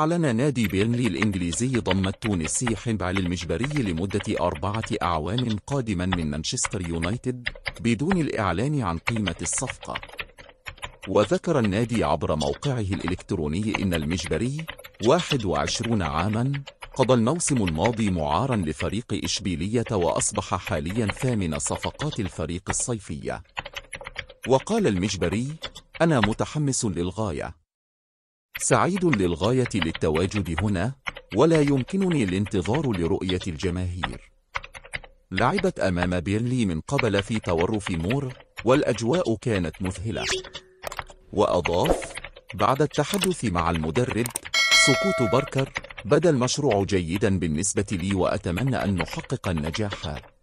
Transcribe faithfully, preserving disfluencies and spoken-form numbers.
أعلن نادي بيرنلي الإنجليزي ضم التونسي حمد علي المجبري لمدة أربعة أعوام قادما من مانشستر يونايتد بدون الإعلان عن قيمة الصفقة. وذكر النادي عبر موقعه الإلكتروني إن المجبري واحد وعشرين عاما قضى الموسم الماضي معارا لفريق إشبيلية وأصبح حاليا ثامن صفقات الفريق الصيفية. وقال المجبري: أنا متحمس للغاية، سعيد للغاية للتواجد هنا، ولا يمكنني الانتظار لرؤية الجماهير. لعبت أمام بيرنلي من قبل في تورف مور، والأجواء كانت مذهلة. وأضاف: بعد التحدث مع المدرب سقوط باركر بدا المشروع جيدا بالنسبة لي، وأتمنى أن نحقق النجاح.